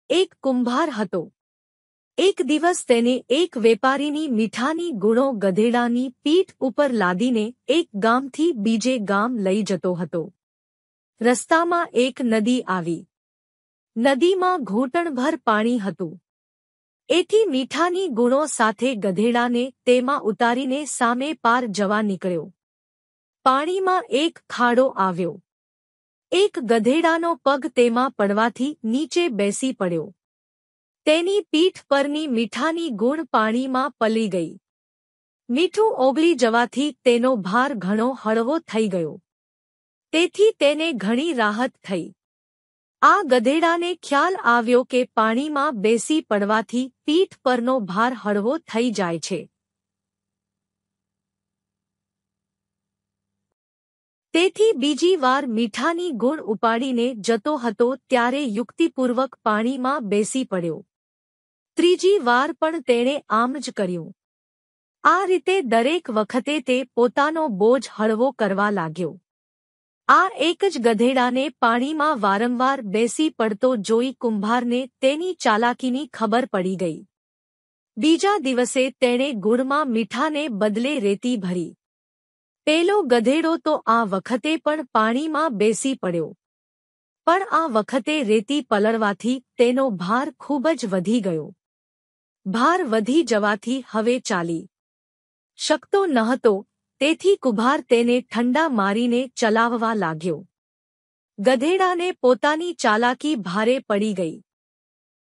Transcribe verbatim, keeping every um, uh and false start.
એક કુંભાર હતો. એક દિવસ તેને એક વેપારીની મીઠાની ગુણો ગધેડાની પીઠ ઉપર લાદીને એક ગામથી બીજે ગામ લઈ જતો હતો. રસ્તામાં એક નદી આવી. નદીમાં ઘૂંટણભર પાણી હતું. એથી મીઠાની ગુણો સાથે ગધેડાને તેમાં ઉતારીને સામે પાર જવા નીકળ્યો. પાણીમાં એક ખાડો આવ્યો. એક ગધેડાનો પગ તેમાં પડવાથી નીચે બેસી પડ્યો. તેની પીઠ પરની મીઠાની ગુણ પાણીમાં પલી ગઈ. મીઠું ઓગળી જવાથી તેનો ભાર ઘણો હળવો થઈ ગયો. તેથી તેને ઘણી રાહત થઈ. આ ગધેડાને ખ્યાલ આવ્યો કે પાણીમાં બેસી પડવાથી પીઠ પરનો ભાર હળવો થઈ જાય છે. તેથી બીજી વાર મીઠાની ગુણ ઉપાડીને જતો હતો ત્યારે યુક્તિપૂર્વક પાણીમાં બેસી પડ્યો. ત્રીજી વાર પણ તેણે આમ જ કર્યું. આ રીતે દરેક વખતે તે પોતાનો બોજ હળવો કરવા લાગ્યો. આ એક જ ગધેડાને પાણીમાં વારંવાર બેસી પડતો જોઈ કુંભારને તેની ચાલાકીની ખબર પડી ગઈ. બીજા દિવસે તેણે ગુણમાં મીઠાને બદલે રેતી ભરી. પેલો ગધેડો તો આ વખતે પણ પાણીમાં બેસી પડ્યો. પણ આ વખતે રેતી પલળવાથી તેનો ભાર ખૂબ જ વધી ગયો. ભાર વધી જવાથી હવે ચાલી શકતો ન હતો. તેથી કુંભાર તેને ઠંડા મારીને ચલાવવા લાગ્યો. ગધેડાને પોતાની ચાલાકી ભારે પડી ગઈ.